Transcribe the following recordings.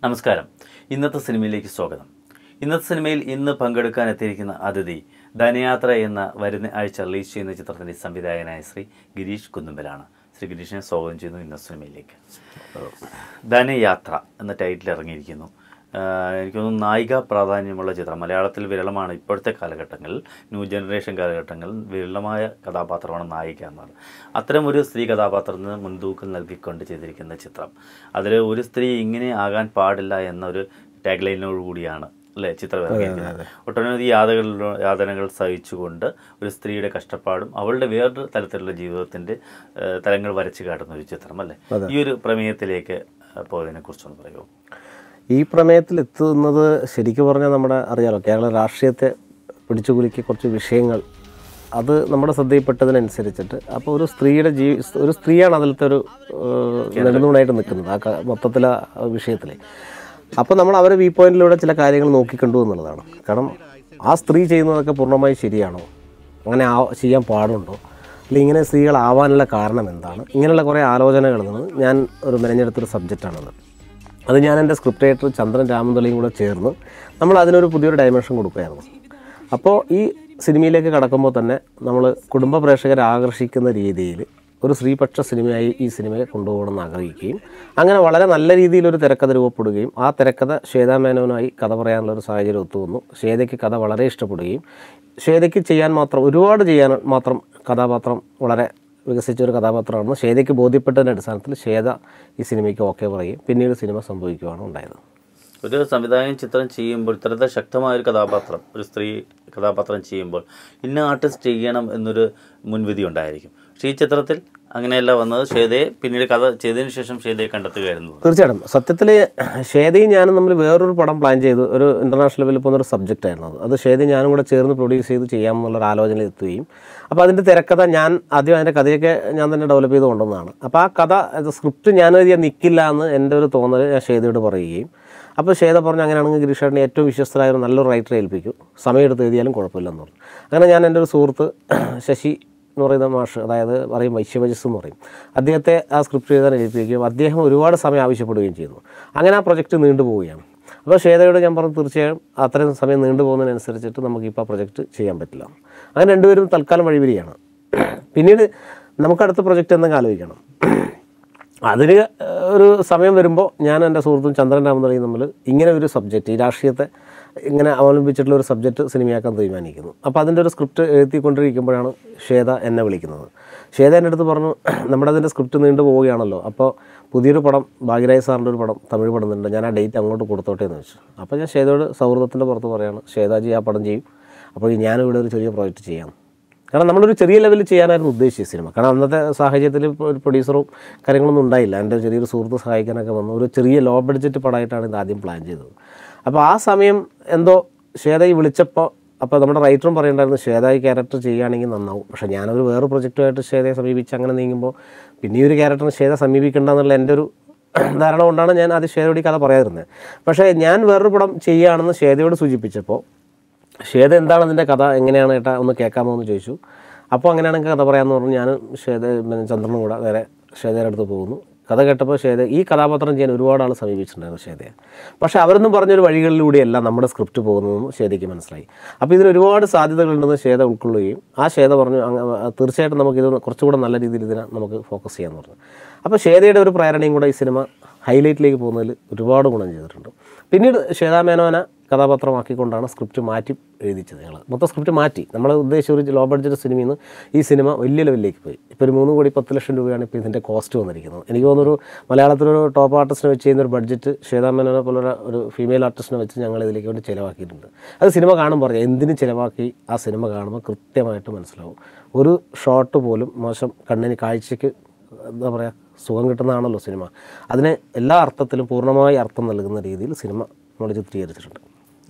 നമസ്കാരം. ഇന്നത്തെ സിനിമയിലേക്ക് സ്വാഗതം. ഇന്നത്തെ സിനിമയിൽ ഇന്ന് പങ്കെടുക്കാൻ എത്തിയിരിക്കുന്ന അതിഥി ധനയാത്ര എന്ന വരുന്ന ആഴ്ച റിലീസ് ചെയ്യുന്ന ചിത്രത്തിൻ്റെ സംവിധായകനായ ശ്രീ ഗിരീഷ് കുന്നുമ്മലാണ്. ശ്രീ ഗിരീഷിനെ സ്വാഗതം ചെയ്യുന്നു ഇന്നത്തെ സിനിമയിലേക്ക്. ധനയാത്ര എന്ന ടൈറ്റിൽ ഇറങ്ങിയിരിക്കുന്നു. എനിക്ക് തോന്നുന്നു നായിക പ്രാധാന്യമുള്ള ചിത്രം. മലയാളത്തിൽ വിരളമാണ് ഇപ്പോഴത്തെ കാലഘട്ടങ്ങളിൽ, ന്യൂ ജനറേഷൻ കാലഘട്ടങ്ങളിൽ വിരളമായ കഥാപാത്രമാണ് നായിക എന്നാണ്. അത്തരം ഒരു സ്ത്രീ കഥാപാത്രത്തിന് മുൻതൂക്കം നൽകിക്കൊണ്ട് ചെയ്തിരിക്കുന്ന ചിത്രം. അതിൽ ഒരു സ്ത്രീ ഇങ്ങനെ ആകാൻ പാടില്ല എന്നൊരു ടാഗ് ലൈനോട് കൂടിയാണ് അല്ലേ ചിത്രം ഇറങ്ങിയിരിക്കുന്നത്. ഒട്ടനവധി യാതനകൾ സഹിച്ചുകൊണ്ട് ഒരു സ്ത്രീയുടെ കഷ്ടപ്പാടും അവളുടെ വേറൊരു തരത്തിലുള്ള ജീവിതത്തിൻ്റെ തലങ്ങൾ വരച്ച് കാട്ടുന്ന ഒരു ചിത്രം അല്ലേ. ഈ ഒരു പ്രമേയത്തിലേക്ക് പോയതിനെ കുറിച്ചൊന്ന് പറയുമോ? ഈ പ്രമേയത്തിൽ എത്തുന്നത് ശരിക്കും പറഞ്ഞാൽ നമ്മുടെ അറിയാലോ, കേരള രാഷ്ട്രീയത്തെ പിടിച്ചുകുലുക്കി കുറച്ച് വിഷയങ്ങൾ അത് നമ്മുടെ ശ്രദ്ധയിൽപ്പെട്ടതിനനുസരിച്ചിട്ട് അപ്പോൾ ഒരു സ്ത്രീയുടെ ഒരു സ്ത്രീയാണ് അതിലത്തെ ഒരു നെടുന്നൂണായിട്ട് നിൽക്കുന്നത് ആ മൊത്തത്തിൽ ആ വിഷയത്തിൽ. അപ്പോൾ നമ്മൾ അവരെ വ്യൂ പോയിന്റിലൂടെ ചില കാര്യങ്ങൾ നോക്കിക്കണ്ടു എന്നുള്ളതാണ്. കാരണം ആ സ്ത്രീ ചെയ്യുന്നതൊക്കെ പൂർണ്ണമായി ശരിയാണോ, അങ്ങനെ ചെയ്യാൻ പാടുണ്ടോ, അല്ലെങ്കിൽ ഇങ്ങനെ സ്ത്രീകളാവാനുള്ള കാരണം എന്താണ്, ഇങ്ങനെയുള്ള കുറേ ആലോചനകളിൽ നിന്ന് ഞാൻ ഒരു മെനഞ്ഞെടുത്തൊരു സബ്ജക്റ്റാണത്. അത് ഞാൻ എൻ്റെ സ്ക്രിപ്റ്റ് റൈറ്റർ ചന്ദ്രൻ രാമന്തളിയും കൂടെ ചേർന്ന് നമ്മൾ അതിനൊരു പുതിയൊരു ഡയമെൻഷൻ കൊടുക്കുകയായിരുന്നു. അപ്പോൾ ഈ സിനിമയിലേക്ക് കടക്കുമ്പോൾ തന്നെ നമ്മൾ കുടുംബ പ്രേക്ഷകരെ ആകർഷിക്കുന്ന രീതിയിൽ ഒരു സ്ത്രീപക്ഷ സിനിമയായി ഈ സിനിമയെ കൊണ്ടുപോകണമെന്ന് ആഗ്രഹിക്കുകയും അങ്ങനെ വളരെ നല്ല രീതിയിലൊരു തിരക്കഥ രൂപപ്പെടുകയും ആ തിരക്കഥ ശ്വേതാ മേനോനുമായി കഥ പറയാനുള്ളൊരു സാഹചര്യം ഒത്തുവന്നു. ശ്വേതയ്ക്ക് കഥ വളരെ ഇഷ്ടപ്പെടുകയും ശ്വേതയ്ക്ക് ഒരുപാട് ചെയ്യാൻ മാത്രം കഥാപാത്രം വളരെ വികസിച്ചൊരു കഥാപാത്രമാണെന്ന് ശ്വേതയ്ക്ക് ബോധ്യപ്പെട്ടതിൻ്റെ അടിസ്ഥാനത്തിൽ ശ്വേത ഈ സിനിമയ്ക്ക് ഓക്കെ പറയുകയും പിന്നീട് സിനിമ സംഭവിക്കുകയാണ് ഉണ്ടായത്. ഒരു സംവിധായകൻ ചിത്രം ചെയ്യുമ്പോൾ ഇത്തരത്തെ ശക്തമായൊരു കഥാപാത്രം, ഒരു സ്ത്രീ കഥാപാത്രം ചെയ്യുമ്പോൾ ഇന്ന ആർട്ടിസ്റ്റ് ചെയ്യണം എന്നൊരു മുൻവിധി ഉണ്ടായിരിക്കും. പക്ഷേ ഈ ചിത്രത്തിൽ അങ്ങനെയല്ല വന്നത്. ശ്വേതയെ പിന്നീട് കഥ ചെയ്തതിന് ശേഷം ശ്വേതയെ കണ്ടെത്തുകയായിരുന്നു. തീർച്ചയായിട്ടും സത്യത്തിൽ ശ്വേതയും ഞാനും തമ്മിൽ വേറൊരു പടം പ്ലാൻ ചെയ്തു. ഒരു ഇൻ്റർനാഷണൽ ലെവലിൽ പോകുന്നൊരു സബ്ജക്റ്റ് ആയിരുന്നു അത്. ശ്വേതയും ഞാനും കൂടെ ചേർന്ന് പ്രൊഡ്യൂസ് ചെയ്ത് ചെയ്യാമെന്നുള്ളൊരു ആലോചനയിൽ എത്തുകയും അപ്പോൾ അതിൻ്റെ തിരക്കഥ ഞാൻ ആദ്യം അതിൻ്റെ കഥയൊക്കെ ഞാൻ തന്നെ ഡെവലപ്പ് ചെയ്ത് കൊണ്ടുവന്നതാണ്. അപ്പോൾ ആ കഥ സ്ക്രിപ്റ്റ് ഞാൻ എഴുതിയാൽ നിൽക്കില്ല എന്ന് എൻ്റെ ഒരു തോന്നൽ ഞാൻ ശ്വേതയോട് പറയുകയും അപ്പോൾ ശ്വേത പറഞ്ഞു അങ്ങനെയാണെങ്കിൽ ഗിരീഷേട്ടനെ ഏറ്റവും വിശ്വസ്തരായ ഒരു നല്ലൊരു റൈറ്ററെ ഏൽപ്പിക്കും, സമയമെടുത്ത് എഴുതിയാലും കുഴപ്പമില്ലെന്ന് പറഞ്ഞു. അങ്ങനെ ഞാൻ എൻ്റെ ഒരു സുഹൃത്ത് ശശി എന്ന് പറയുന്ന മാഷ്, അതായത് പറയും വൈശ്യവജസ് എന്ന് പറയും, അദ്ദേഹത്തെ ആ സ്ക്രിപ്റ്റ് എഴുതാൻ ഏൽപ്പിക്കുകയും അദ്ദേഹം ഒരുപാട് സമയം ആവശ്യപ്പെടുകയും ചെയ്യുന്നു. അങ്ങനെ ആ പ്രൊജക്റ്റ് നീണ്ടുപോവുകയാണ്. അപ്പോൾ ശ്വേതയോട് ഞാൻ പറഞ്ഞു തീർച്ചയായും അത്രയും സമയം നീണ്ടുപോകുന്നതിനനുസരിച്ചിട്ട് നമുക്കിപ്പോൾ ആ പ്രൊജക്റ്റ് ചെയ്യാൻ പറ്റില്ല. അങ്ങനെ രണ്ടുപേരും തൽക്കാലം വഴിപിരിയാണ്. പിന്നീട് നമുക്ക് അടുത്ത പ്രൊജക്റ്റ് എന്തെങ്കിലും ആലോചിക്കണം. അതിന് ഒരു സമയം വരുമ്പോൾ ഞാൻ എൻ്റെ സുഹൃത്തും ചന്ദ്രൻ രാമന്തളിയും തമ്മിൽ ഇങ്ങനെ ഒരു സബ്ജക്റ്റ്, ഈ രാഷ്ട്രീയത്തെ ഇങ്ങനെ അവലംബിച്ചിട്ടുള്ള ഒരു സബ്ജക്റ്റ് സിനിമയാക്കാൻ തീരുമാനിക്കുന്നു. അപ്പോൾ അതിൻ്റെ ഒരു സ്ക്രിപ്റ്റ് എഴുതിക്കൊണ്ടിരിക്കുമ്പോഴാണ് ശ്വേത എന്നെ വിളിക്കുന്നത്. ശ്വേത എൻ്റെ അടുത്ത് പറഞ്ഞു, നമ്മുടെ അതിൻ്റെ സ്ക്രിപ്റ്റ് നീണ്ടു പോവുകയാണല്ലോ, അപ്പോൾ പുതിയൊരു പടം ഭാഗ്യരാജ് സാറിൻ്റെ ഒരു പടം തമിഴ് പടമുണ്ട്, ഞാൻ ആ ഡേറ്റ് അങ്ങോട്ട് കൊടുത്തോട്ടെ എന്ന് വെച്ചു. അപ്പോൾ ഞാൻ ശ്വേതയോട് സൗഹൃദത്തിൻ്റെ പുറത്ത് പറയുകയാണ്, ശ്വേതാജി ആ പടം ചെയ്യും, അപ്പോൾ ഞാനിവിടെ ഒരു ചെറിയ പ്രോജക്റ്റ് ചെയ്യാം. കാരണം നമ്മളൊരു ചെറിയ ലെവലിൽ ചെയ്യാനായിരുന്നു ഉദ്ദേശിച്ച സിനിമ. കാരണം അന്നത്തെ സാഹചര്യത്തിൽ ഒരു പ്രൊഡ്യൂസറും കാര്യങ്ങളൊന്നും ഉണ്ടായില്ല. എൻ്റെ ചെറിയൊരു സുഹൃത്ത് സഹായിക്കാനൊക്കെ വന്നു. ഒരു ചെറിയ ലോ ബഡ്ജറ്റ് പടമായിട്ടാണ് ഇത് ആദ്യം പ്ലാൻ ചെയ്തത്. അപ്പോൾ ആ സമയം എന്തോ ശ്വേതയെ വിളിച്ചപ്പോൾ അപ്പോൾ നമ്മുടെ റൈറ്ററും പറയണ്ടായിരുന്നു ശ്വേതായി ക്യാരക്ടർ ചെയ്യുകയാണെങ്കിൽ നന്നാവും. പക്ഷേ ഞാനൊരു വേറെ പ്രൊജക്റ്റുമായിട്ട് ശ്വേതയെ സമീപിച്ച് അങ്ങനെ നീങ്ങുമ്പോൾ പിന്നെ ഈ ഒരു ക്യാരക്ടറിന് ശ്വേത സമീപിക്കേണ്ട എന്നുള്ള എൻ്റെ ഒരു ധാരണ കൊണ്ടാണ് ഞാൻ ആദ്യം ശ്വേതയോട് ഈ കഥ പറയാതിരുന്നത്. പക്ഷേ ഞാൻ വേറൊരു പടം ചെയ്യുകയാണെന്ന് ശ്വേതയോട് സൂചിപ്പിച്ചപ്പോൾ ശ്വേത എന്താണ് അതിൻ്റെ കഥ, എങ്ങനെയാണ് ഏട്ടാ ഒന്ന് കേൾക്കാമോ എന്ന് ചോദിച്ചു. അപ്പോൾ അങ്ങനെയാണെങ്കിൽ കഥ പറയാമെന്ന് പറഞ്ഞു. ഞാൻ ചന്ദ്രനും കൂടെ വേറെ ശ്വേതയുടെ അടുത്ത് പോകുന്നു. കഥ കേട്ടപ്പോൾ ശ്വേത ഈ കഥാപാത്രം ചെയ്യാൻ ഒരുപാട് ആൾ സമീപിച്ചിട്ടുണ്ടായിരുന്നു ശ്വേതയെ. പക്ഷേ അവരൊന്നും പറഞ്ഞൊരു വഴികളിലൂടെയല്ല നമ്മുടെ സ്ക്രിപ്റ്റ് പോകുന്നതെന്ന് ശ്വേതയ്ക്ക് മനസ്സിലായി. അപ്പോൾ ഇതിന് ഒരുപാട് സാധ്യതകളുണ്ടെന്ന് ശ്വേത ഉൾക്കൊള്ളുകയും ആ ശ്വേത പറഞ്ഞു തീർച്ചയായിട്ടും നമുക്കിത് കുറച്ചുകൂടെ നല്ല രീതിയിൽ ഇതിനെ നമുക്ക് ഫോക്കസ് ചെയ്യാമെന്ന് പറഞ്ഞു. അപ്പോൾ ശ്വേതയുടെ ഒരു പ്രേരണയും കൂടെ ഈ സിനിമ ഹൈലൈറ്റിലേക്ക് പോകുന്നതിൽ ഒരുപാട് ഗുണം ചെയ്തിട്ടുണ്ട്. പിന്നീട് ശ്വേതാ മേനോനെ കഥാപാത്രമാക്കിക്കൊണ്ടാണ് സ്ക്രിപ്റ്റ് മാറ്റി എഴുതിച്ചത്. ഞങ്ങൾ മൊത്തം സ്ക്രിപ്റ്റ് മാറ്റി. നമ്മൾ ഉദ്ദേശിച്ച ഒരു ലോ ബഡ്ജറ്റ് സിനിമയിൽ നിന്ന് ഈ സിനിമ വലിയ ലെവലിലേക്ക് പോയി. ഇപ്പോൾ ഒരു 3,10,00,000 രൂപയാണ് ഇപ്പോൾ ഇതിൻ്റെ കോസ്റ്റ് വന്നിരിക്കുന്നത്. എനിക്ക് തോന്നുന്നൊരു മലയാളത്തിലൊരു ടോപ്പ് ആർട്ടിസ്റ്റിനെ വെച്ച് ചെയ്യുന്നൊരു ബഡ്ജറ്റ് ശ്വേതാ മേനോനെ പോലുള്ള ഒരു ഫീമെയിൽ ആർട്ടിസ്റ്റിനെ വെച്ച് ഞങ്ങൾ ഇതിലേക്ക് വേണ്ടി ചിലവാക്കിയിട്ടുണ്ട്. അത് സിനിമ കാണുമ്പോൾ പറയാം എന്തിനും ചിലവാക്കി. ആ സിനിമ കാണുമ്പോൾ കൃത്യമായിട്ട് മനസ്സിലാവും. ഒരു ഷോട്ട് പോലും മോശം, കണ്ണിന് കാഴ്ചയ്ക്ക് എന്താ പറയുക സുഖം കിട്ടുന്നതാണല്ലോ സിനിമ. അതിന് എല്ലാ അർത്ഥത്തിലും പൂർണ്ണമായി അർത്ഥം നൽകുന്ന രീതിയിൽ സിനിമ നമ്മൾ ചിത്രീകരിച്ചിട്ടുണ്ട്.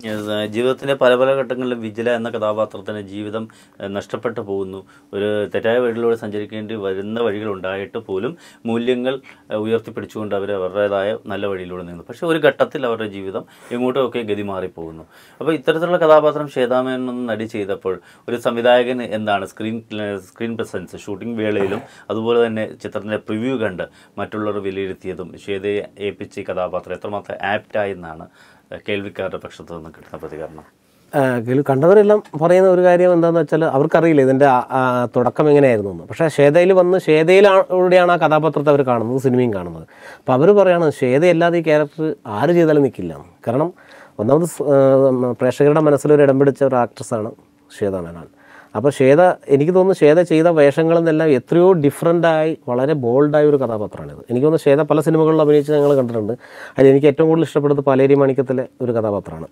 ജീവിതത്തിൻ്റെ പല പല ഘട്ടങ്ങളിലും വിജില എന്ന കഥാപാത്രത്തിന് ജീവിതം നഷ്ടപ്പെട്ടു പോകുന്നു. ഒരു തെറ്റായ വഴിയിലൂടെ സഞ്ചരിക്കേണ്ടി വരുന്ന വഴികളുണ്ടായിട്ട് പോലും മൂല്യങ്ങൾ ഉയർത്തിപ്പിടിച്ചുകൊണ്ട് അവർ അവരുടേതായ നല്ല വഴിയിലൂടെ നീങ്ങുന്നു. പക്ഷേ ഒരു ഘട്ടത്തിൽ അവരുടെ ജീവിതം എങ്ങോട്ടുമൊക്കെ ഗതി മാറിപ്പോകുന്നു. അപ്പോൾ ഇത്തരത്തിലുള്ള കഥാപാത്രം ശ്വേതാമേനോൻ നടി ചെയ്തപ്പോൾ ഒരു സംവിധായകൻ എന്താണ് സ്ക്രീൻ പ്രസൻസ് ഷൂട്ടിംഗ് വേളയിലും അതുപോലെ തന്നെ ചിത്രത്തിൻ്റെ പ്രിവ്യൂ കണ്ട് മറ്റുള്ളവർ വിലയിരുത്തിയതും ശ്വേതയെ ഏൽപ്പിച്ച ഈ കഥാപാത്രം എത്രമാത്രം ആപ്റ്റായി എന്നാണ് കേൾവിക്കാരുടെ പക്ഷത്തു നിന്ന് കിട്ടുന്ന പ്രതികരണം? കണ്ടവരെല്ലാം പറയുന്ന ഒരു കാര്യം എന്താണെന്ന് വെച്ചാൽ അവർക്കറിയില്ല ഇതിൻ്റെ തുടക്കം എങ്ങനെയായിരുന്നു എന്ന്. പക്ഷേ ശ്വേതയിൽ വന്ന് ശ്വേതയിലൂടെയാണ് ആ കഥാപാത്രത്തെ അവർ കാണുന്നത്, സിനിമയും കാണുന്നത്. അപ്പോൾ അവർ പറയുകയാണ് ശ്വേതയല്ലാതെ ഈ ക്യാരക്ടർ ആര് ചെയ്താലും നിൽക്കില്ല. കാരണം ഒന്നാമത് പ്രേക്ഷകരുടെ മനസ്സിലൊരു ഇടം പിടിച്ച ഒരു ആക്ട്രസ്സാണ് ശ്വേത മേനോൻ. അപ്പോൾ ശ്വേത, എനിക്ക് തോന്നുന്നു ശ്വേത ചെയ്ത വേഷങ്ങളിൽ നിന്നെല്ലാം എത്രയോ ഡിഫറൻ്റായി വളരെ ബോൾഡായ ഒരു കഥാപാത്രമാണിത്. എനിക്ക് തോന്നുന്നു ശ്വേത പല സിനിമകളിലും അഭിനയിച്ച് ഞങ്ങൾ കണ്ടിട്ടുണ്ട്. അതിൽ എനിക്ക് ഏറ്റവും കൂടുതൽ ഇഷ്ടപ്പെടുന്നത് പാലേരി മാണിക്യത്തിലെ ഒരു കഥാപാത്രമാണ്.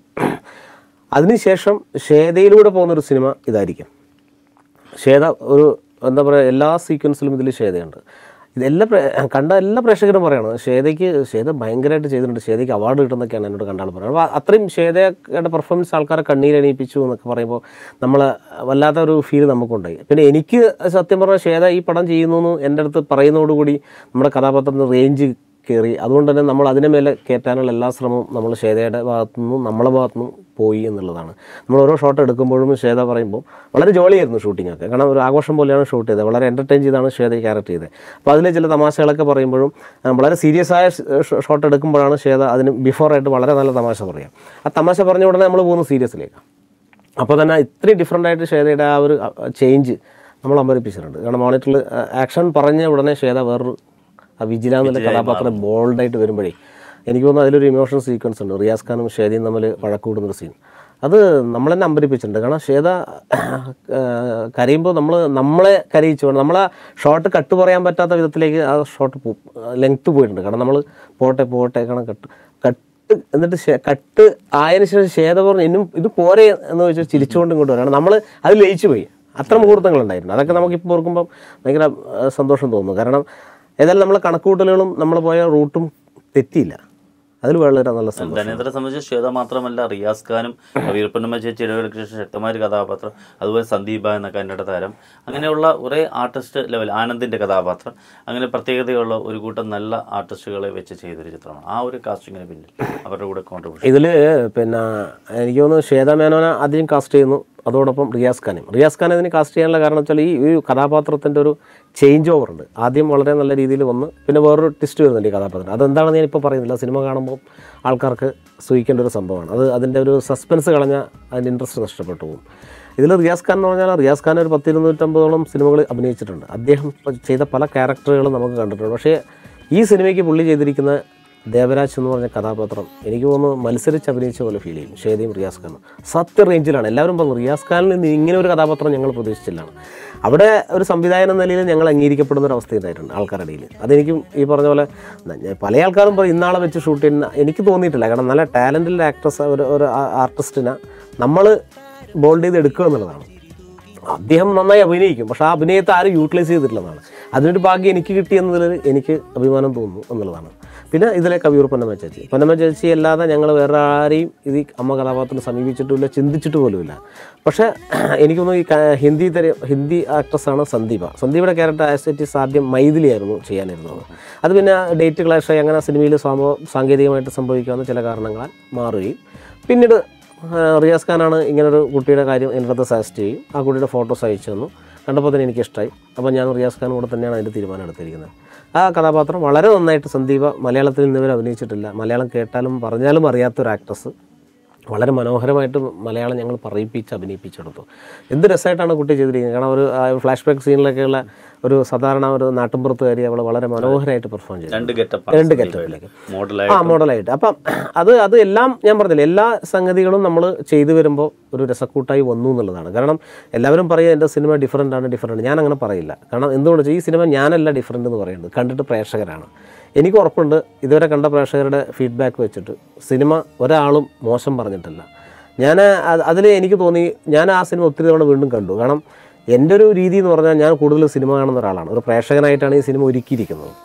അതിനുശേഷം ശ്വേതയിലൂടെ പോകുന്നൊരു സിനിമ ഇതായിരിക്കും. ശ്വേത ഒരു എന്താ പറയുക, എല്ലാ സീക്വൻസിലും ഇതിൽ ശ്വേതയുണ്ട്. ഇതെല്ലാം കണ്ട എല്ലാ പ്രേക്ഷകരും പറയണം ശ്വേത ഭയങ്കരമായിട്ട് ചെയ്തിട്ടുണ്ട്, ശ്വേതയ്ക്ക് അവാർഡ് കിട്ടുന്നൊക്കെയാണ് എന്നോട് കണ്ടാൽ പറയുന്നത്. അപ്പോൾ അത്രയും ശ്വേതയുടെ പെർഫോമൻസ് ആൾക്കാരെ കണ്ണീരണിയിപ്പിച്ചു എന്നൊക്കെ പറയുമ്പോൾ നമ്മൾ വല്ലാത്തൊരു ഫീൽ നമുക്കുണ്ടായി. പിന്നെ എനിക്ക് സത്യം പറഞ്ഞാൽ ശ്വേത ഈ പടം ചെയ്യുന്നു എന്ന് എൻ്റെ അടുത്ത് പറയുന്നതോടുകൂടി നമ്മുടെ കഥാപാത്രത്തിന് റേഞ്ച് കയറി. അതുകൊണ്ട് തന്നെ നമ്മൾ അതിനെ മേലെ കയറ്റാനുള്ള എല്ലാ ശ്രമവും നമ്മൾ ശ്വേതയുടെ ഭാഗത്തുനിന്നും നമ്മളെ ഭാഗത്തുനിന്നും പോയി എന്നുള്ളതാണ്. നമ്മൾ ഓരോ ഷോട്ട് എടുക്കുമ്പോഴും ശ്വേത പറയുമ്പോൾ വളരെ ജോളിയായിരുന്നു ഷൂട്ടിങ്ങൊക്കെ. കാരണം ഒരു ആഘോഷം പോലെയാണ് ഷൂട്ട് ചെയ്തത്. വളരെ എൻ്റർടൈൻ ചെയ്താണ് ശ്വേത ക്യാരക്ടർ ചെയ്തത്. അപ്പോൾ അതിൽ ചില തമാശകളൊക്കെ പറയുമ്പോഴും വളരെ സീരിയസ് ആയ ഷോട്ട് എടുക്കുമ്പോഴാണ് ശ്വേത അതിന് ബിഫോറായിട്ട് വളരെ നല്ല തമാശ പറയാം. ആ തമാശ പറഞ്ഞ ഉടനെ നമ്മൾ പോകുന്നു സീരിയസിലേക്ക്. അപ്പോൾ തന്നെ ഇത്രയും ഡിഫറൻ്റായിട്ട് ശ്വേതയുടെ ആ ഒരു ചേഞ്ച് നമ്മൾ അമ്പരിപ്പിച്ചിട്ടുണ്ട്. കാരണം മോണിറ്ററിൽ ആക്ഷൻ പറഞ്ഞ ഉടനെ ശ്വേത വേറൊരു വിജില എന്നുള്ള കഥാപാത്രം ബോൾഡായിട്ട് വരുമ്പോഴേ എനിക്ക് തോന്നുന്നു അതിലൊരു ഇമോഷണൽ സീക്വൻസ് ഉണ്ട്. റിയാസ് ഖാനും ശ്വേതയും തമ്മിൽ വഴക്കൂടുന്നൊരു സീൻ. അത് നമ്മൾ തന്നെ അമ്പരിപ്പിച്ചിട്ടുണ്ട്. കാരണം ശ്വേത കരയുമ്പോൾ നമ്മളെ കരയിച്ചു വേണം. നമ്മൾ ആ ഷോട്ട് കട്ട് പറയാൻ പറ്റാത്ത വിധത്തിലേക്ക് ആ ഷോട്ട് ലെങ്ത്ത് പോയിട്ടുണ്ട്. കാരണം നമ്മൾ പോട്ടെ കാരണം കട്ട് എന്നിട്ട് കട്ട് ആയതിനു ശേഷം ശ്വേത പറഞ്ഞു ഇന്നും ഇത് പോരെ എന്ന് വെച്ചാൽ ചിരിച്ചുകൊണ്ട് ഇങ്ങോട്ട് വരണം. നമ്മൾ അത് ലയിച്ചു പോയി. അത്ര മുഹൂർത്തങ്ങളുണ്ടായിരുന്നു. അതൊക്കെ നമുക്കിപ്പോൾ ഓർക്കുമ്പോൾ ഭയങ്കര സന്തോഷം തോന്നുന്നു. കാരണം ഏതായാലും നമ്മളെ കണക്കുകൂട്ടലുകളും നമ്മൾ പോയ റൂട്ടും തെറ്റിയില്ല. അതിൽ വളരെ നല്ല സംഭവം. ധനേന്ദ്രനെ സംബന്ധിച്ച് ശ്വേത മാത്രമല്ല, റിയാസ് ഖാനും വീരപ്പന്നമ്മ ചേച്ചി ഇടവേളയ്ക്ക് ശേഷം ശക്തമായ ഒരു കഥാപാത്രം, അതുപോലെ സന്ദീപ എന്ന കന്നഡ താരം, അങ്ങനെയുള്ള കുറേ ആർട്ടിസ്റ്റ് ലെവൽ, ആനന്ദിൻ്റെ കഥാപാത്രം, അങ്ങനെ പ്രത്യേകതയുള്ള ഒരു കൂട്ടം നല്ല ആർട്ടിസ്റ്റുകളെ വെച്ച് ചെയ്തൊരു ചിത്രമാണ്. ആ ഒരു കാസ്റ്റിങ്ങിന് പിന്നിൽ അവരുടെ കൂടെ കോൺട്രിബ്യൂഷൻ ഇതിൽ പിന്നെ എനിക്ക് തോന്നുന്നു ശ്വേത മേനോനെ ആദ്യം കാസ്റ്റ് ചെയ്യുന്നു. അതോടൊപ്പം റിയാസ് ഖാനെ ഇതിന് കാസ്റ്റ് ചെയ്യാനുള്ള കാരണം വെച്ചാൽ ഈ കഥാപാത്രത്തിൻ്റെ ഒരു ചേഞ്ച് ഓവർ ഉണ്ട്. ആദ്യം വളരെ നല്ല രീതിയിൽ വന്ന് പിന്നെ വേറൊരു ട്വിസ്റ്റ് വരുന്നുണ്ട് ഈ കഥാപാത്രം. അതെന്താണെന്ന് ഞാനിപ്പോൾ പറയുന്നില്ല. സിനിമ കാണുമ്പോൾ ആൾക്കാർക്ക് സൂഹിക്കേണ്ട ഒരു സംഭവമാണ്. അതിൻ്റെ ഒരു സസ്പെൻസ് കളഞ്ഞാൽ അതിൻ്റെ ഇൻട്രസ്റ്റ് നഷ്ടപ്പെട്ടു പോകും. ഇതിൽ റിയാസ് ഖാൻ എന്ന് പറഞ്ഞാൽ റിയാസ് ഖാൻ ഒരു 250-250 സിനിമകൾ അഭിനയിച്ചിട്ടുണ്ട്. അദ്ദേഹം ചെയ്ത പല ക്യാരക്ടറുകളും നമുക്ക് കണ്ടിട്ടുണ്ട്. പക്ഷേ ഈ സിനിമയ്ക്ക് പുള്ളി ചെയ്തിരിക്കുന്ന ദേവരാജ് എന്ന് പറഞ്ഞ കഥാപാത്രം എനിക്ക് തോന്നുന്നു മത്സരിച്ച് അഭിനയിച്ച പോലെ ഫീൽ ചെയ്യും. ശ്വേതയും റിയാസ് ഖാനും സത്യ റേഞ്ചിലാണ്. എല്ലാവരും പറഞ്ഞു റിയാസ് ഖാനിൽ നിന്ന് ഇങ്ങനെ ഒരു കഥാപാത്രം ഞങ്ങൾ പ്രതീക്ഷിച്ചില്ലാണ്. അവിടെ ഒരു സംവിധായകൻ എന്ന നിലയിൽ ഞങ്ങൾ അംഗീകരിക്കപ്പെടുന്ന ഒരു അവസ്ഥയുണ്ടായിട്ടുണ്ട് ആൾക്കാരുടെ ഇടയിൽ. അതെനിക്കും ഈ പറഞ്ഞ പോലെ പല ആൾക്കാരും പറയും ഇന്നാളെ വെച്ച് ഷൂട്ട് ചെയ്യുന്ന എനിക്ക് തോന്നിയിട്ടില്ല. കാരണം നല്ല ടാലൻറ്റഡ് ആക്ട്രസ് ഒരു ആർട്ടിസ്റ്റിനെ നമ്മൾ ബോൾഡ് ചെയ്ത് എടുക്കുക എന്നുള്ളതാണ്. അദ്ദേഹം നന്നായി അഭിനയിക്കും, പക്ഷേ ആ അഭിനയത്തെ ആരും യൂട്ടിലൈസ് ചെയ്തിട്ടില്ലെന്നാണ്. അതിനൊരു ഭാഗ്യം എനിക്ക് കിട്ടിയെന്നതിൽ എനിക്ക് അഭിമാനം തോന്നുന്നു എന്നുള്ളതാണ്. പിന്നെ ഇതിലെ കവിയൂർ പൊന്നമ്മ ചേച്ചി അല്ലാതെ ഞങ്ങൾ വേറെ ആരെയും ഇത് അമ്മ കഥാപാത്രത്തിന് സമീപിച്ചിട്ടുമില്ല, ചിന്തിച്ചിട്ട് പോലുമില്ല. പക്ഷേ എനിക്കൊന്നും ഈ ഹിന്ദി ആക്ട്രസ്സാണ് സന്ദീപയുടെ ക്യാരക്ടർ ആസ്റ്റിസ് ആദ്യം മൈഥിലിയായിരുന്നു ചെയ്യാനിരുന്നത്. അത് പിന്നെ ഡേറ്റ് ക്ലാഷായി അങ്ങനെ സിനിമയിൽ സാങ്കേതികമായിട്ട് സംഭവിക്കാവുന്ന ചില കാരണങ്ങളാൽ മാറുകയും പിന്നീട് റിയാസ് ഖാനാണ് ഇങ്ങനൊരു കുട്ടിയുടെ കാര്യം എൻ്റെ അടുത്ത് സജസ്റ്റ് ചെയ്യും. ആ കുട്ടിയുടെ ഫോട്ടോസ് അയച്ചു തന്നു. കണ്ടപ്പോൾ തന്നെ എനിക്കിഷ്ടമായി. അപ്പോൾ ഞാൻ റിയാസ് ഖാനും കൂടെ തന്നെയാണ് അതിൻ്റെ തീരുമാനം എടുത്തിരിക്കുന്നത്. ആ കഥാപാത്രം വളരെ നന്നായിട്ട് സന്ദീപ മലയാളത്തിൽ ഇന്നുവരെ അഭിനയിച്ചിട്ടില്ല. മലയാളം കേട്ടാലും പറഞ്ഞാലും അറിയാത്തൊരു ആക്ട്രസ് വളരെ മനോഹരമായിട്ട് മലയാളം ഞങ്ങൾ അഭിനയിപ്പിച്ചെടുത്തു. എന്ത് രസമായിട്ടാണ് കുട്ടി ചെയ്തിരിക്കുന്നത്. കാരണം ഒരു ഫ്ലാഷ് ബാക്ക് സീനിലൊക്കെയുള്ള ഒരു സാധാരണ ഒരു നാട്ടിൻപുറത്തുകാരി അവൾ വളരെ മനോഹരമായിട്ട് പെർഫോം ചെയ്തു. രണ്ട് ഗെറ്റപ്പിലേക്ക് മോഡലായിട്ട്. അപ്പം അത് എല്ലാം ഞാൻ പറഞ്ഞില്ല, എല്ലാ സംഗതികളും നമ്മൾ ചെയ്തു വരുമ്പോൾ ഒരു രസക്കൂട്ടായി വന്നു എന്നുള്ളതാണ്. കാരണം എല്ലാവരും പറയുക എൻ്റെ സിനിമ ഡിഫറെൻറ്റ്. ഞാൻ അങ്ങനെ പറയില്ല. കാരണം എന്തുകൊണ്ട് വെച്ചാൽ ഈ സിനിമ ഞാനല്ല ഡിഫറെൻ്റ് എന്ന് പറയുന്നത്, കണ്ടിട്ട് പ്രേക്ഷകരാണ്. എനിക്ക് ഉറപ്പുണ്ട് ഇതുവരെ കണ്ട പ്രേക്ഷകരുടെ ഫീഡ്ബാക്ക് വെച്ചിട്ട് സിനിമ ഒരാളും മോശം പറഞ്ഞിട്ടില്ല. അതിൽ എനിക്ക് തോന്നി ഞാൻ ആ സിനിമ ഒത്തിരി തവണ വീണ്ടും കണ്ടു. കാരണം എൻ്റെ ഒരു രീതി എന്ന് പറഞ്ഞാൽ ഞാൻ കൂടുതൽ സിനിമ കാണുന്ന ഒരാളാണ്, ഒരു പ്രേക്ഷകനായിട്ടാണ് ഈ സിനിമ ഒരുക്കിയിരിക്കുന്നത്.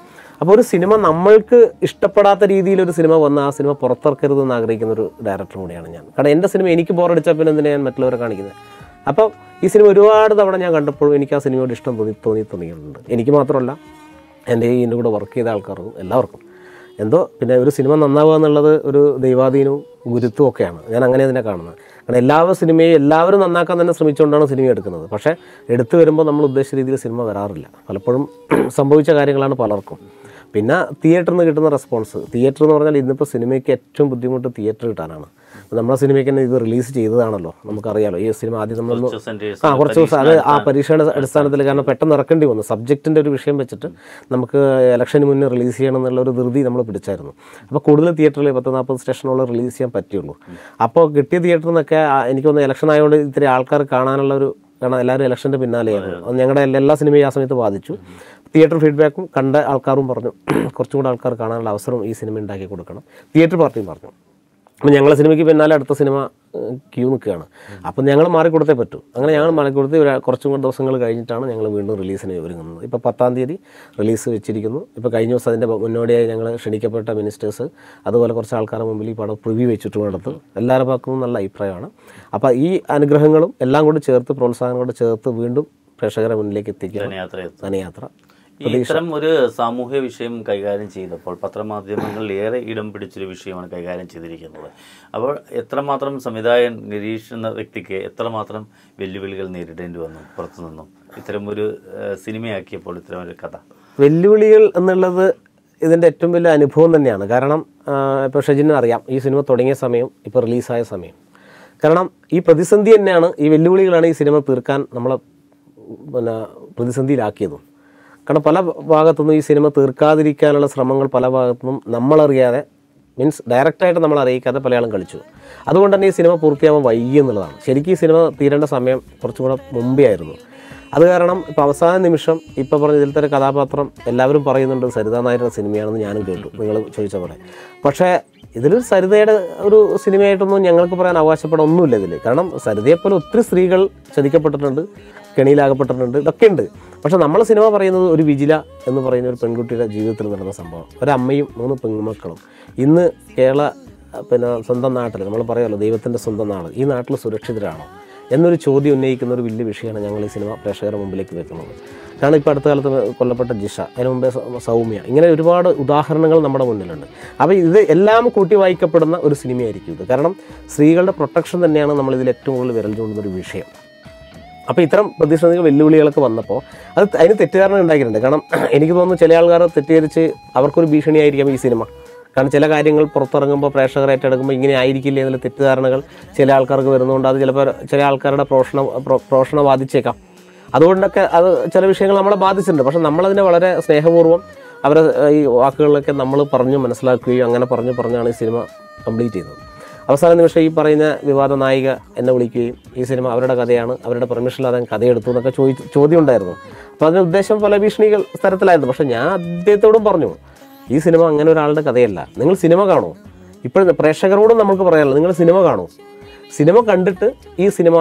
അപ്പോൾ ഒരു സിനിമ നമ്മൾക്ക് ഇഷ്ടപ്പെടാത്ത രീതിയിലൊരു സിനിമ വന്ന് ആ സിനിമ പുറത്തിറക്കരുതെന്ന് ആഗ്രഹിക്കുന്ന ഒരു ഡയറക്ടർ കൂടിയാണ് ഞാൻ. കാരണം എൻ്റെ സിനിമ എനിക്ക് ബോറടിച്ചാൽ പിന്നെ എന്തിനാണ് ഞാൻ മറ്റുള്ളവരെ കാണിക്കുന്നത്? അപ്പോൾ ഈ സിനിമ ഒരുപാട് തവണ ഞാൻ കണ്ടപ്പോഴും എനിക്ക് ആ സിനിമയോട് ഇഷ്ടം തോന്നിയിട്ടുണ്ട്. എനിക്ക് മാത്രമല്ല, എൻ്റെ കൂടെ വർക്ക് ചെയ്ത ആൾക്കാർക്കും എല്ലാവർക്കും എന്തോ. പിന്നെ ഒരു സിനിമ നന്നാവുക എന്നുള്ളത് ഒരു ദൈവാധീനവും ഗുരുത്വവും ഒക്കെയാണ്. ഞാൻ അങ്ങനെ അതിനെ കാണുന്നത്. കാരണം എല്ലാവരും നന്നാക്കാൻ തന്നെ ശ്രമിച്ചുകൊണ്ടാണ് സിനിമ എടുക്കുന്നത്. പക്ഷേ എടുത്തു വരുമ്പോൾ നമ്മൾ ഉദ്ദേശിച്ച രീതിയിൽ സിനിമ വരാറില്ല. പലപ്പോഴും സംഭവിച്ച കാര്യങ്ങളാണ് പലർക്കും. പിന്നെ തിയേറ്ററിൽ നിന്ന് കിട്ടുന്ന റെസ്പോൺസ്. തിയേറ്റർ എന്ന് പറഞ്ഞാൽ ഇന്നിപ്പോൾ സിനിമയ്ക്ക് ഏറ്റവും ബുദ്ധിമുട്ട് തിയേറ്റർ കിട്ടാനാണ്. നമ്മളെ സിനിമയ്ക്ക് തന്നെ ഇത് റിലീസ് ചെയ്തതാണല്ലോ, നമുക്കറിയാലോ. ഈ സിനിമ ആദ്യം നമ്മളൊന്ന് കുറച്ച് ദിവസം അത് ആ പരീക്ഷയുടെ അടിസ്ഥാനത്തിൽ, കാരണം പെട്ടെന്ന് ഇറക്കേണ്ടി വന്നു. സബ്ജക്റ്റിൻ്റെ ഒരു വിഷയം വെച്ചിട്ട് നമുക്ക് ഇലക്ഷന് മുന്നേ റിലീസ് ചെയ്യണം എന്നുള്ളൊരു ധൃതി നമ്മൾ പിടിച്ചായിരുന്നു. അപ്പോൾ കൂടുതൽ തിയേറ്ററിൽ 10-40 സ്റ്റേഷനുകളിൽ റിലീസ് ചെയ്യാൻ പറ്റുള്ളൂ. അപ്പോൾ കിട്ടിയ തിയേറ്ററിൽ നിന്നൊക്കെ എനിക്കൊന്ന് ഇലക്ഷൻ ആയതുകൊണ്ട് ഇത്തിരി ആൾക്കാർ കാണാനുള്ളൊരു, കാരണം എല്ലാവരും ഇലക്ഷൻ്റെ പിന്നാലെയാണ്. ഞങ്ങളുടെ എല്ലാ സിനിമയും ആ സമയത്ത് ബാധിച്ചു. തിയേറ്റർ ഫീഡ്ബാക്കും കണ്ട ആൾക്കാരും പറഞ്ഞു കുറച്ചും കൂടെ ആൾക്കാർ കാണാനുള്ള അവസരം ഈ സിനിമ ഉണ്ടാക്കി കൊടുക്കണം. തിയേറ്റർ പാർട്ടിയും പറഞ്ഞു. അപ്പോൾ ഞങ്ങളെ സിനിമയ്ക്ക് പിന്നാലെ അടുത്ത സിനിമ ക്യൂ നിൽക്കുകയാണ്. അപ്പം ഞങ്ങൾ മാറിക്കൊടുത്തേ പറ്റൂ. അങ്ങനെ ഞങ്ങൾ മാറിക്കൊടുത്ത് കുറച്ചും കൂടെ ദിവസങ്ങൾ കഴിഞ്ഞിട്ടാണ് ഞങ്ങൾ വീണ്ടും റിലീസിന് ഒരുങ്ങുന്നത്. ഇപ്പോൾ 10-ാം തീയതി റിലീസ് വെച്ചിരിക്കുന്നു. ഇപ്പോൾ കഴിഞ്ഞ ദിവസം അതിൻ്റെ മുന്നോടിയായി ഞങ്ങൾ ക്ഷണിക്കപ്പെട്ട മിനിസ്റ്റേഴ്സ് അതുപോലെ കുറച്ച് ആൾക്കാരുടെ മുമ്പിൽ ഈ പടം പ്രിവ്യൂ വെച്ചിട്ട് കൊടുത്ത് എല്ലാവരുടെ ഭാഗത്തും നല്ല അഭിപ്രായമാണ്. അപ്പോൾ ഈ അനുഗ്രഹങ്ങളും എല്ലാം കൂടി ചേർത്ത്, പ്രോത്സാഹനം കൊണ്ട് ചേർത്ത് വീണ്ടും പ്രേക്ഷകരുടെ മുന്നിലേക്ക് എത്തിക്കുക ധനയാത്ര. ഇത്തരം ഒരു സാമൂഹ്യ വിഷയം കൈകാര്യം ചെയ്തപ്പോൾ പത്രമാധ്യമങ്ങളിൽ ഏറെ ഇടം പിടിച്ചൊരു വിഷയമാണ് കൈകാര്യം ചെയ്തിരിക്കുന്നത്. അപ്പോൾ എത്രമാത്രം സംവിധായകൻ ഗിരീഷ് എന്ന വ്യക്തിക്ക് എത്രമാത്രം വെല്ലുവിളികൾ നേരിടേണ്ടി വന്നു പുറത്തു നിന്നും ഇത്തരം ഒരു സിനിമയാക്കിയപ്പോൾ ഇത്തരം ഒരു കഥ? വെല്ലുവിളികൾ എന്നുള്ളത് ഇതിൻ്റെ ഏറ്റവും വലിയ അനുഭവം തന്നെയാണ്. കാരണം ഇപ്പോൾ ഷജിന് അറിയാം ഈ സിനിമ തുടങ്ങിയ സമയം, ഇപ്പോൾ റിലീസായ സമയം. കാരണം ഈ പ്രതിസന്ധി തന്നെയാണ്, ഈ വെല്ലുവിളികളാണ് ഈ സിനിമ തീർക്കാൻ നമ്മളെ പ്രതിസന്ധിയിലാക്കിയതും. കാരണം പല ഭാഗത്തുനിന്നും ഈ സിനിമ തീർക്കാതിരിക്കാനുള്ള ശ്രമങ്ങൾ പല ഭാഗത്തുനിന്നും നമ്മളറിയാതെ, മീൻസ് ഡയറക്റ്റായിട്ട് നമ്മൾ അറിയിക്കാതെ പല ആളും കളിച്ചു. അതുകൊണ്ട് തന്നെ ഈ സിനിമ പൂർത്തിയാവാൻ വൈകി എന്നുള്ളതാണ്. ശരിക്കും ഈ സിനിമ തീരേണ്ട സമയം കുറച്ചും കൂടെ മുമ്പേ ആയിരുന്നു. അത് കാരണം ഇപ്പോൾ അവസാന നിമിഷം ഇപ്പോൾ പറഞ്ഞ ഇതിലത്തെ ഒരു കഥാപാത്രം എല്ലാവരും പറയുന്നുണ്ട് സരിതാ നായരുടെ സിനിമയാണെന്ന് ഞാനും കേട്ടു, നിങ്ങൾ ചോദിച്ച പോലെ. പക്ഷേ ഇതിലൊരു സരിതയുടെ ഒരു സിനിമയായിട്ടൊന്നും ഞങ്ങൾക്ക് പറയാൻ അവകാശപ്പെടാൻ ഒന്നുമില്ല ഇതിൽ. കാരണം സരിതയെപ്പോലെ ഒത്തിരി സ്ത്രീകൾ ചതിക്കപ്പെട്ടിട്ടുണ്ട്, കെണിയിലാകപ്പെട്ടിട്ടുണ്ട്, ഇതൊക്കെ ഉണ്ട്. പക്ഷേ നമ്മൾ സിനിമ പറയുന്നത് ഒരു വിജില എന്ന് പറയുന്ന ഒരു പെൺകുട്ടിയുടെ ജീവിതത്തിൽ നടന്ന സംഭവം. ഒരമ്മയും 3 പെൺമക്കളും ഇന്ന് സ്വന്തം നാട്ടിൽ, നമ്മൾ പറയാമല്ലോ ദൈവത്തിൻ്റെ സ്വന്തം നാട്, ഈ നാട്ടിൽ സുരക്ഷിതരാണോ എന്നൊരു ചോദ്യം ഉന്നയിക്കുന്ന ഒരു വലിയ വിഷയമാണ് ഞങ്ങൾ ഈ സിനിമ പ്രേക്ഷകരുടെ മുമ്പിലേക്ക് വെക്കുന്നത്. കാരണം ഇപ്പോൾ അടുത്ത കാലത്ത് കൊല്ലപ്പെട്ട ജിഷ, അതിന് മുമ്പേ സൗമ്യ, ഇങ്ങനെ ഒരുപാട് ഉദാഹരണങ്ങൾ നമ്മുടെ മുന്നിലുണ്ട്. അപ്പോൾ ഇത് എല്ലാം കൂട്ടി വായിക്കപ്പെടുന്ന ഒരു സിനിമയായിരിക്കും ഇത്. കാരണം സ്ത്രീകളുടെ പ്രൊട്ടക്ഷൻ തന്നെയാണ് നമ്മളിതിൽ ഏറ്റവും കൂടുതൽ വിരൽ ചൂണ്ടുന്നൊരു വിഷയം. അപ്പോൾ ഇത്തരം പ്രതിസന്ധികൾ, വെല്ലുവിളികളൊക്കെ വന്നപ്പോൾ അതിന് തെറ്റിദ്ധാരണ ഉണ്ടാക്കിയിട്ടുണ്ട്. കാരണം എനിക്ക് തോന്നുന്നു ചില ആൾക്കാർ തെറ്റിദ്ധരിച്ച് അവർക്കൊരു ഭീഷണിയായിരിക്കാം ഈ സിനിമ. കാരണം ചില കാര്യങ്ങൾ പുറത്തിറങ്ങുമ്പോൾ പ്രേക്ഷകർ ഏറ്റെടുക്കുമ്പോൾ ഇങ്ങനെ ആയിരിക്കില്ല എന്നുള്ള തെറ്റിദ്ധാരണകൾ ചില ആൾക്കാർക്ക് വരുന്നതുകൊണ്ട് അത് ചിലപ്പോൾ ചില ആൾക്കാരുടെ പ്രോഷണം ബാധിച്ചേക്കാം. അതുകൊണ്ടൊക്കെ അത് ചില വിഷയങ്ങൾ നമ്മളെ ബാധിച്ചിട്ടുണ്ട്. പക്ഷേ നമ്മളതിനെ വളരെ സ്നേഹപൂർവ്വം അവരെ ഈ വാക്കുകളിലൊക്കെ നമ്മൾ പറഞ്ഞു മനസ്സിലാക്കുകയും അങ്ങനെ പറഞ്ഞാണ് ഈ സിനിമ കംപ്ലീറ്റ് ചെയ്തത്. അവസാന നിമിഷം ഈ പറയുന്ന വിവാദ നായിക എന്നെ വിളിക്കുകയും ഈ സിനിമ അവരുടെ കഥയാണ്, അവരുടെ പെർമിഷനില്ലാതെ കഥയെടുത്തു എന്നൊക്കെ ചോദ്യം ഉണ്ടായിരുന്നു. അപ്പോൾ അതിൻ്റെ ഉദ്ദേശം പല ഭീഷണികൾ തരത്തിലായിരുന്നു. പക്ഷേ ഞാൻ അദ്ദേഹത്തോടും പറഞ്ഞു, ഈ സിനിമ അങ്ങനെ ഒരാളുടെ കഥയല്ല, നിങ്ങൾ സിനിമ കാണൂ. ഇപ്പോഴും പ്രേക്ഷകരോടും നമുക്ക് പറയാനുള്ളത്, നിങ്ങൾ സിനിമ കാണൂ. സിനിമ കണ്ടിട്ട് ഈ സിനിമ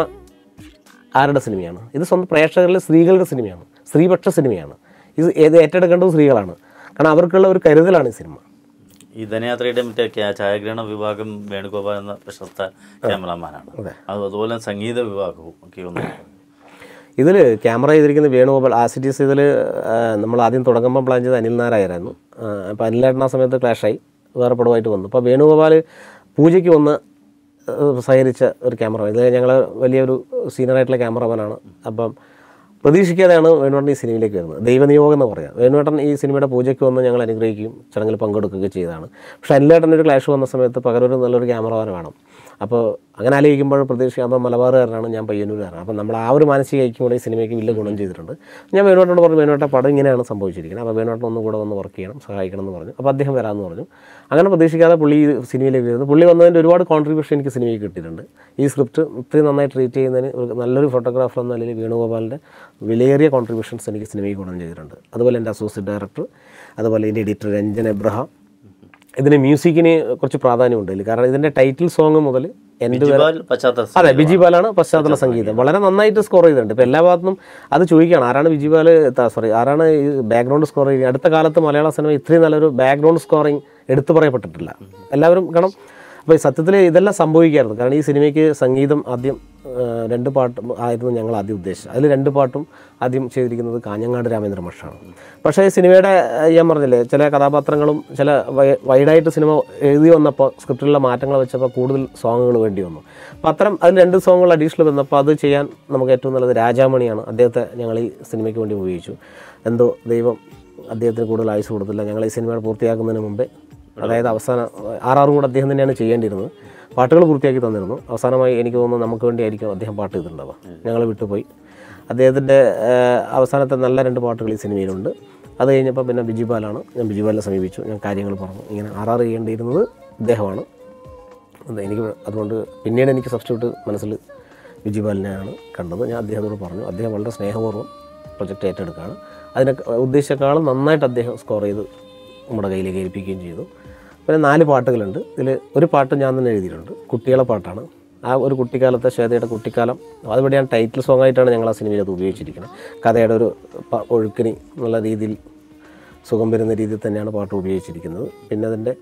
ആരുടെ സിനിമയാണ്, ഇത് സ്വന്തം പ്രേക്ഷകരിലെ സ്ത്രീകളുടെ സിനിമയാണ്, സ്ത്രീപക്ഷ സിനിമയാണ്. ഇത് ഏറ്റെടുക്കേണ്ടത് സ്ത്രീകളാണ്. കാരണം അവർക്കുള്ള ഒരു കരുതലാണ് ഈ സിനിമ. ഈ ധനയാത്രയുടെ മറ്റേ ഛായാഗ്രഹണ വിഭാഗം വേണുഗോപാൽ എന്ന പ്രശസ്ത ക്യാമറമാനാണ്. അതുപോലെ സംഗീത വിഭാഗവും ഒക്കെ ഒന്ന് ഇതിൽ ക്യാമറ ചെയ്തിരിക്കുന്ന വേണുഗോപാൽ. ആസിറ്റീസ് ഇതിൽ നമ്മൾ ആദ്യം തുടങ്ങുമ്പോൾ പ്ലാൻ ചെയ്ത് അനിൽ നായരായിരുന്നു. അപ്പോൾ അനിലേട്ടൻ ആ സമയത്ത് ക്ലാഷായി വേറെ പടമായിട്ട് വന്നു. അപ്പോൾ വേണുഗോപാൽ പൂജയ്ക്ക് വന്ന് സഹകരിച്ച ഒരു ക്യാമറമാൻ. ഇത് ഞങ്ങൾ വലിയൊരു സീനിയറായിട്ടുള്ള ക്യാമറമാനാണ്. അപ്പം പ്രതീക്ഷിക്കാതെയാണ് വേണുവേട്ടൻ ഈ സിനിമയിലേക്ക് വരുന്നത്. ദൈവനിയോഗം എന്ന് പറയാം. വേണുവേട്ടൻ ഈ സിനിമയുടെ പൂജയ്ക്ക് വന്ന് ഞങ്ങൾ അനുഗ്രഹിക്കുകയും ചടങ്ങിൽ പങ്കെടുക്കുകയൊക്കെ ചെയ്തതാണ്. പക്ഷേ അനിലേട്ടൻ്റെ ഒരു ക്ലാഷ് വന്ന സമയത്ത് പകരം നല്ലൊരു ക്യാമറമാൻ വേണം. അപ്പോൾ അങ്ങനെ ആലോചിക്കുമ്പോൾ പ്രതീക്ഷിക്കുമ്പോൾ മലബാറുകാരനാണ്, ഞാൻ പയ്യന്നൂരുകാരനാണ്. അപ്പോൾ നമ്മൾ ആ ഒരു മാനസിക ഐക്യം കൂടെ ഈ സിനിമയ്ക്ക് വലിയ ഗുണം ചെയ്തിട്ടുണ്ട്. ഞാൻ വേണുവേട്ടനോട് പറഞ്ഞു, വേണുവേട്ട പടം ഇങ്ങനെയാണ് സംഭവിച്ചിരിക്കുന്നത്, അപ്പോൾ വേണുവേട്ടൻ ഒന്നും കൂടെ വന്ന് വർക്ക് ചെയ്യണം, സഹായിക്കണം എന്ന് പറഞ്ഞു. അപ്പോൾ അദ്ദേഹം വരാമെന്ന് പറഞ്ഞു. അങ്ങനെ പ്രതീക്ഷിക്കാതെ പുള്ളി ഈ സിനിമയിലേക്ക് വരുന്നു. പുള്ളി വന്നതിൻ്റെ ഒരുപാട് കോൺട്രിബ്യൂഷൻ എനിക്ക് സിനിമയ്ക്ക് കിട്ടിയിട്ടുണ്ട്. ഈ സ്ക്രിപ്റ്റ് ഒത്തിരി നന്നായി ട്രീറ്റ് ചെയ്യുന്നതിന് ഒരു നല്ലൊരു ഫോട്ടോഗ്രാഫർ എന്ന നിലയിൽ വേണുഗോപാലിൻ്റെ വിലയേറിയ കോൺട്രിബ്യൂഷൻസ് എനിക്ക് സിനിമയ്ക്ക് ഗുണം ചെയ്തിട്ടുണ്ട്. അതുപോലെ എൻ്റെ അസോസിയേറ്റ് ഡയറക്ടർ, അതുപോലെ എൻ്റെ എഡിറ്റർ രഞ്ജൻ എബ്രഹാം, ഇതിന് മ്യൂസിക്കിന് കുറച്ച് പ്രാധാന്യമുണ്ട് ഇതിൽ. കാരണം ഇതിൻ്റെ ടൈറ്റിൽ സോങ് മുതൽ എൻ്റെ വരെ അതെ ബിജിപാലാണ് പശ്ചാത്തല സംഗീതം വളരെ നന്നായിട്ട് സ്കോർ ചെയ്തിട്ടുണ്ട്. ഇപ്പോൾ എല്ലാ ഭാഗത്തും അത് ചോദിക്കുകയാണ് ആരാണ് ബിജിപാൽ ആരാണ് ഈ ബാക്ക്ഗ്രൗണ്ട് സ്കോർ ചെയ്യുന്നത്. അടുത്ത കാലത്ത് മലയാള സിനിമ ഇത്രയും നല്ലൊരു ബാക്ക്ഗ്രൗണ്ട് സ്കോറിങ് എടുത്തു പറയപ്പെട്ടിട്ടില്ല എല്ലാവരും. കാരണം അപ്പോൾ സത്യത്തിൽ ഇതെല്ലാം സംഭവിക്കായിരുന്നു. കാരണം ഈ സിനിമയ്ക്ക് സംഗീതം ആദ്യം 2 പാട്ട് ആയിരുന്നു ഞങ്ങൾ ആദ്യം ഉദ്ദേശിച്ചത്. അതിൽ 2 പാട്ടും ആദ്യം ചെയ്തിരിക്കുന്നത് കാഞ്ഞങ്ങാട് രാമേന്ദ്ര മാഷാണ്. പക്ഷേ ഈ സിനിമയുടെ ഞാൻ പറഞ്ഞില്ലേ ചില കഥാപാത്രങ്ങളും ചില വൈഡായിട്ട് സിനിമ എഴുതി വന്നപ്പോൾ സ്ക്രിപ്റ്റിലുള്ള മാറ്റങ്ങൾ വെച്ചപ്പോൾ കൂടുതൽ സോങ്ങുകൾ വേണ്ടി വന്നു. അപ്പോൾ അത്തരം അതിൽ 2 സോങ്ങുകൾ അഡീഷണൽ വന്നപ്പോൾ അത് ചെയ്യാൻ നമുക്ക് ഏറ്റവും നല്ലത് രാജാമണിയാണ്. അദ്ദേഹത്തെ ഞങ്ങൾ ഈ സിനിമയ്ക്ക് വേണ്ടി ഉപയോഗിച്ചു. എന്തോ ദൈവം അദ്ദേഹത്തിന് കൂടുതൽ ആയുസ് കൊടുത്തില്ല. ഞങ്ങൾ ഈ സിനിമയുടെ പൂർത്തിയാക്കുന്നതിന് മുമ്പേ, അതായത് അവസാനം 6 കൂടെ അദ്ദേഹം തന്നെയാണ് ചെയ്യേണ്ടിയിരുന്നത്. പാട്ടുകൾ പൂർത്തിയാക്കി തന്നിരുന്നു. അവസാനമായി എനിക്ക് തോന്നുന്നു നമുക്ക് വേണ്ടിയായിരിക്കും അദ്ദേഹം പാട്ട് ചെയ്തിട്ടുണ്ടാവുക. ഞങ്ങൾ വിട്ടുപോയി. അദ്ദേഹത്തിൻ്റെ അവസാനത്തെ നല്ല 2 പാട്ടുകൾ ഈ സിനിമയിലുണ്ട്. അത് കഴിഞ്ഞപ്പോൾ പിന്നെ ബിജിപാലാണ്. ഞാൻ ബിജിപാലിനെ സമീപിച്ചു. ഞാൻ കാര്യങ്ങൾ പറഞ്ഞു. ഇങ്ങനെ 6 ചെയ്യേണ്ടിയിരുന്നത് ഇദ്ദേഹമാണ്. എനിക്ക് അതുകൊണ്ട് പിന്നീട് എനിക്ക് സബ്സ്റ്റിറ്റ്യൂട്ട് മനസ്സിൽ ബിജിപാലിനെയാണ് കണ്ടത്. ഞാൻ അദ്ദേഹത്തോട് പറഞ്ഞു. അദ്ദേഹം വളരെ സ്നേഹപൂർവ്വം പ്രൊജക്റ്റ് ഏറ്റെടുക്കുകയാണ്. അതിനെ ഉദ്ദേശിച്ചേക്കാളും നന്നായിട്ട് അദ്ദേഹം സ്കോർ ചെയ്ത് നമ്മുടെ കയ്യിലേക്ക് ഏൽപ്പിക്കുകയും ചെയ്തു. പിന്നെ 4 പാട്ടുകളുണ്ട്. ഇതിൽ ഒരു പാട്ട് ഞാൻ തന്നെ എഴുതിയിട്ടുണ്ട്. കുട്ടികളെ പാട്ടാണ്. ആ ഒരു കുട്ടിക്കാലത്തെ ശ്വേതയുടെ കുട്ടിക്കാലം അതുപടിയാണ് ടൈറ്റിൽ സോങ് ആയിട്ടാണ് ഞങ്ങൾ ആ സിനിമയിൽ അത് ഉപയോഗിച്ചിരിക്കുന്നത്. കഥയുടെ ഒരു ഒഴുക്കിന് എന്നുള്ള രീതിയിൽ സുഖം വരുന്ന രീതിയിൽ തന്നെയാണ് പാട്ട് ഉപയോഗിച്ചിരിക്കുന്നത്. പിന്നെ അതിൻ്റെ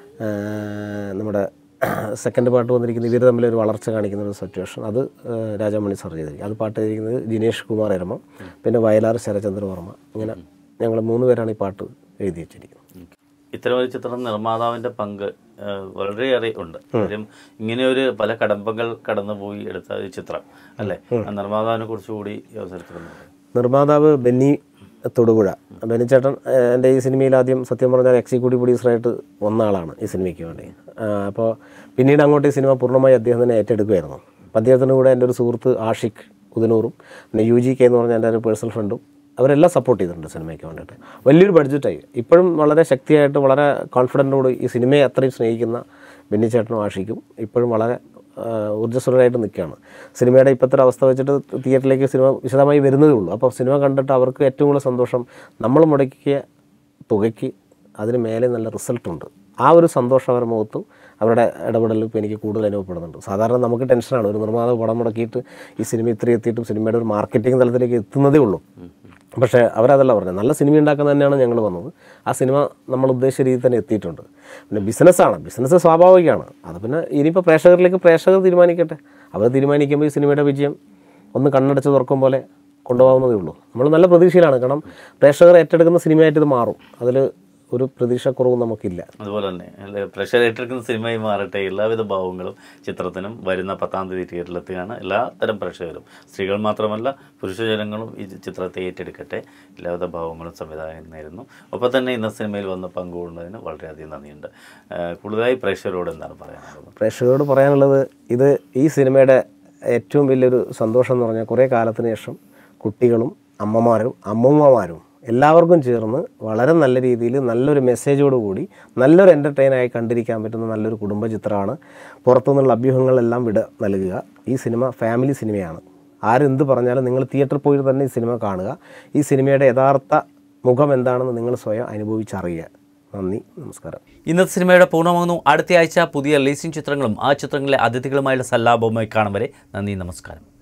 നമ്മുടെ സെക്കൻഡ് പാട്ട് വന്നിരിക്കുന്നത് ഇവർ തമ്മിലൊരു വളർച്ച കാണിക്കുന്ന ഒരു സിറ്റുവേഷൻ. അത് രാജാമണി സാർ ചെയ്തിരിക്കും. അത് പാട്ട് ചെയ്തിരിക്കുന്നത് ജിനേഷ് കുമാർ എരമ, പിന്നെ വയലാർ ശരചന്ദ്ര വർമ്മ. ഇങ്ങനെ ഞങ്ങൾ 3 പേരാണ് ഈ പാട്ട് എഴുതി വെച്ചിരിക്കുന്നത്. ഇത്തരമൊരു ചിത്രം നിർമ്മാതാവിൻ്റെ പങ്ക് വളരെയേറെ ഉണ്ട്. കാര്യം ഇങ്ങനെയൊരു പല കടമ്പകൾ കടന്നുപോയി എടുത്ത ഒരു ചിത്രം അല്ലേ? നിർമ്മാതാവിനെ കുറിച്ചുകൂടി ഈ അവസരത്തിൽ നിർമ്മാതാവ് ബെന്നി തൊടുപുഴ. ബെന്നിച്ചേട്ടൻ എൻ്റെ ഈ സിനിമയിൽ ആദ്യം സത്യം പറഞ്ഞാൽ എക്സിക്യൂട്ടീവ് പ്രൊഡ്യൂസറായിട്ട് വന്ന ആളാണ് ഈ സിനിമയ്ക്ക് വേണ്ടി. അപ്പോൾ പിന്നീട് അങ്ങോട്ട് ഈ സിനിമ പൂർണ്ണമായി അദ്ദേഹം തന്നെ ഏറ്റെടുക്കുമായിരുന്നു. അപ്പോൾ അദ്ദേഹത്തിൻ്റെ കൂടെ എൻ്റെ ഒരു സുഹൃത്ത് ആഷിഖ് ഉദനൂറും പിന്നെ UGK എന്ന് പറഞ്ഞാൽ എൻ്റെ ഒരു പേഴ്സണൽ ഫ്രണ്ടും അവരെല്ലാം സപ്പോർട്ട് ചെയ്തിട്ടുണ്ട് സിനിമയ്ക്ക് വേണ്ടിയിട്ട്. വലിയൊരു ബഡ്ജറ്റായി ഇപ്പോഴും വളരെ ശക്തിയായിട്ട് വളരെ കോൺഫിഡൻറ്റോട് ഈ സിനിമയെ അത്രയും സ്നേഹിക്കുന്ന ബെന്നിച്ചേട്ടനും ആഷിക്കും ഇപ്പോഴും വളരെ ഊർജ്ജസ്വലരായിട്ട് നിൽക്കുകയാണ്. സിനിമയുടെ ഇപ്പോഴത്തെ അവസ്ഥ വെച്ചിട്ട് തിയേറ്ററിലേക്ക് സിനിമ വിശദമായി വരുന്നതേ ഉള്ളൂ. അപ്പോൾ സിനിമ കണ്ടിട്ട് അവർക്ക് ഏറ്റവും കൂടുതൽ സന്തോഷം നമ്മൾ മുടക്കിയ തുകയ്ക്ക് അതിന് മേലെ നല്ല റിസൾട്ടുണ്ട്. ആ ഒരു സന്തോഷം അവരുടെ മുഖത്തും അവരുടെ ഇടപെടലും ഇപ്പോൾ എനിക്ക് കൂടുതൽ അനുഭവപ്പെടുന്നുണ്ട്. സാധാരണ നമുക്ക് ടെൻഷനാണ് ഒരു നിർമ്മാതാവ് പടം മുടക്കിയിട്ട് ഈ സിനിമ ഇത്രയും എത്തിയിട്ടും സിനിമയുടെ ഒരു മാർക്കറ്റിംഗ് തലത്തിലേക്ക് എത്തുന്നതേ ഉള്ളൂ. പക്ഷേ അവരതല്ല പറഞ്ഞത്. നല്ല സിനിമ ഉണ്ടാക്കുന്ന തന്നെയാണ് ഞങ്ങൾ വന്നത്. ആ സിനിമ നമ്മൾ ഉദ്ദേശിച്ച രീതിയിൽ തന്നെ എത്തിയിട്ടുണ്ട്. പിന്നെ ബിസിനസ്സാണ്, ബിസിനസ് സ്വാഭാവികമാണ്. അത് പിന്നെ ഇനിയിപ്പോൾ പ്രേക്ഷകർ തീരുമാനിക്കട്ടെ. അവർ തീരുമാനിക്കുമ്പോൾ ഈ സിനിമയുടെ വിജയം ഒന്ന് കണ്ണടച്ച് തുറക്കും പോലെ കൊണ്ടുപോകുന്നതേ ഉള്ളൂ. നമ്മൾ നല്ല പ്രതീക്ഷയിലാണ്. കാരണം പ്രേക്ഷകർ ഏറ്റെടുക്കുന്ന സിനിമയായിട്ട് ഇത് മാറും. അതിൽ ഒരു പ്രതീക്ഷക്കുറവും നമുക്കില്ല. അതുപോലെ തന്നെ പ്രഷർ ഏറ്റെടുക്കുന്ന സിനിമയായി മാറട്ടെ. എല്ലാവിധ ഭാവങ്ങളും ചിത്രത്തിനും വരുന്ന 10-ാം തീയതി തിയേറ്ററിലെത്തുകയാണ്. എല്ലാ തരം പ്രേക്ഷകരും, സ്ത്രീകൾ മാത്രമല്ല പുരുഷജനങ്ങളും ഈ ചിത്രത്തെ ഏറ്റെടുക്കട്ടെ. എല്ലാവിധ ഭാവങ്ങളും സംവിധായകൻ നേരുന്നു. ഒപ്പം തന്നെ ഇന്ന സിനിമയിൽ വന്ന് പങ്കുകൊണ്ടതിന് വളരെയധികം നന്ദിയുണ്ട്. കൂടുതലായി പ്രേക്ഷകരോട് എന്താണ് പറയാനുള്ളത്? പ്രേക്ഷകരോട് പറയാനുള്ളത് ഇത് ഈ സിനിമയുടെ ഏറ്റവും വലിയൊരു സന്തോഷം എന്ന് പറഞ്ഞാൽ കുറേ കാലത്തിന് ശേഷം കുട്ടികളും അമ്മമാരും അമ്മൂമ്മമാരും എല്ലാവർക്കും ചേർന്ന് വളരെ നല്ല രീതിയിൽ നല്ലൊരു മെസ്സേജോട് കൂടി നല്ലൊരു എൻ്റർടൈനായി കണ്ടിരിക്കാൻ പറ്റുന്ന നല്ലൊരു കുടുംബ ചിത്രമാണ്. പുറത്തുനിന്നുള്ള അഭ്യൂഹങ്ങളെല്ലാം വിട നൽകുക. ഈ സിനിമ ഫാമിലി സിനിമയാണ്. ആരെന്ത് പറഞ്ഞാലും നിങ്ങൾ തിയേറ്ററിൽ പോയി തന്നെ ഈ സിനിമ കാണുക. ഈ സിനിമയുടെ യഥാർത്ഥ മുഖം എന്താണെന്ന് നിങ്ങൾ സ്വയം അനുഭവിച്ചറിയുക. നന്ദി, നമസ്കാരം. ഇന്നത്തെ സിനിമയുടെ പൂർണ്ണമാകുന്നു. അടുത്ത ആഴ്ച പുതിയ റിലീസിംഗ് ചിത്രങ്ങളും ആ ചിത്രങ്ങളിലെ അതിഥികളുമായുള്ള സല്ലാപവുമായി കാണും വരെ നന്ദി, നമസ്കാരം.